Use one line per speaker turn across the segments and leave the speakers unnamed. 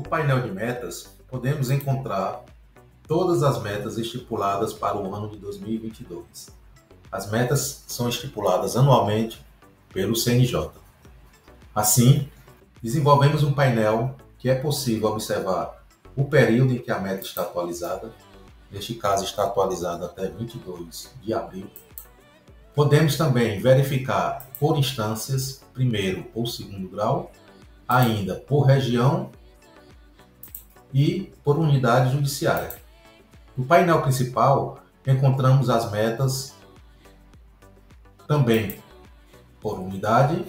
painel de metas, podemos encontrar todas as metas estipuladas para o ano de 2022. As metas são estipuladas anualmente pelo CNJ. Assim, desenvolvemos um painel que é possível observar o período em que a meta está atualizada. Neste caso, está atualizada até 22 de abril. Podemos também verificar por instâncias, primeiro ou segundo grau, ainda por região e por unidade judiciária. No painel principal, encontramos as metas também por unidade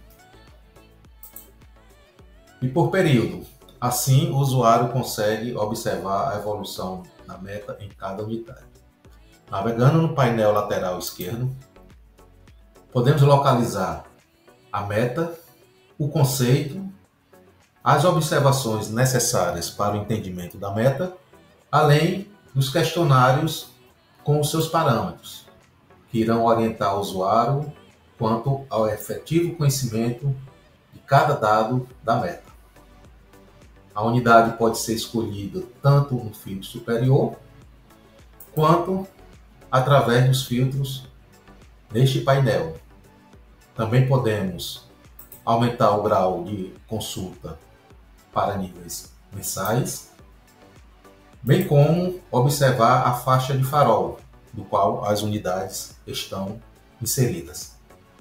e por período. Assim, o usuário consegue observar a evolução da meta em cada unidade. Navegando no painel lateral esquerdo, podemos localizar a meta, o conceito, as observações necessárias para o entendimento da meta, além dos questionários com os seus parâmetros, que irão orientar o usuário quanto ao efetivo conhecimento de cada dado da meta. A unidade pode ser escolhida tanto no filtro superior, quanto através dos filtros neste painel. Também podemos aumentar o grau de consulta para níveis mensais, bem como observar a faixa de farol, do qual as unidades estão inseridas.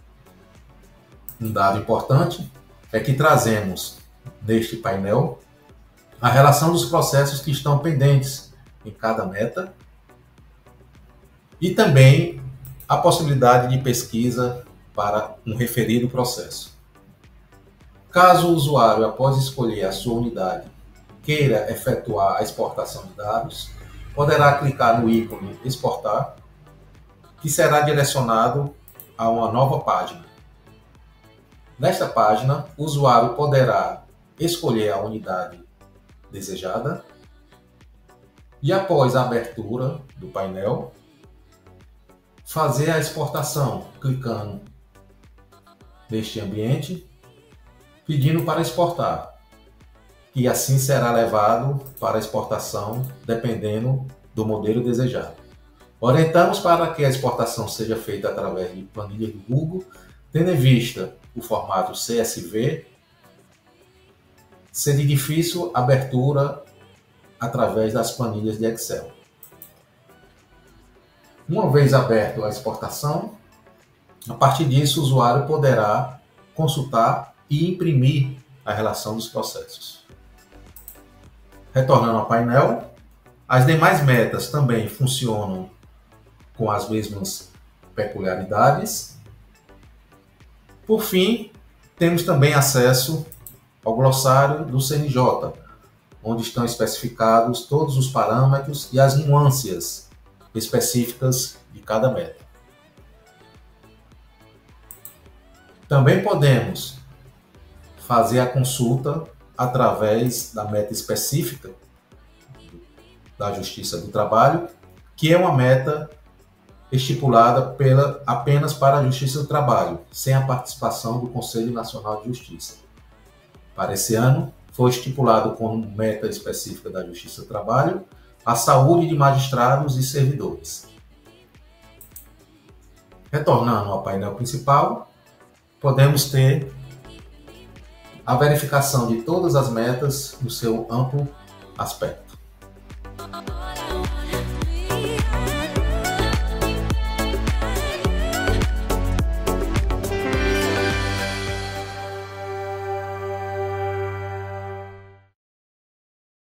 Um dado importante é que trazemos neste painel a relação dos processos que estão pendentes em cada meta e também a possibilidade de pesquisa para um referido processo. Caso o usuário, após escolher a sua unidade, queira efetuar a exportação de dados, poderá clicar no ícone Exportar, que será direcionado a uma nova página. Nesta página, o usuário poderá escolher a unidade desejada e, após a abertura do painel, fazer a exportação, clicando neste ambiente, pedindo para exportar, e assim será levado para exportação dependendo do modelo desejado. Orientamos para que a exportação seja feita através de planilhas do Google, tendo em vista o formato CSV, ser de difícil abertura através das planilhas de Excel. Uma vez aberta a exportação, a partir disso o usuário poderá consultar e imprimir a relação dos processos. Retornando ao painel, as demais metas também funcionam com as mesmas peculiaridades. Por fim, temos também acesso ao glossário do CNJ, onde estão especificados todos os parâmetros e as nuances específicas de cada meta. Também podemos fazer a consulta através da meta específica da Justiça do Trabalho, que é uma meta estipulada apenas para a Justiça do Trabalho, sem a participação do Conselho Nacional de Justiça. Para esse ano, foi estipulado como meta específica da Justiça do Trabalho a saúde de magistrados e servidores. Retornando ao painel principal, podemos ter a verificação de todas as metas no seu amplo aspecto.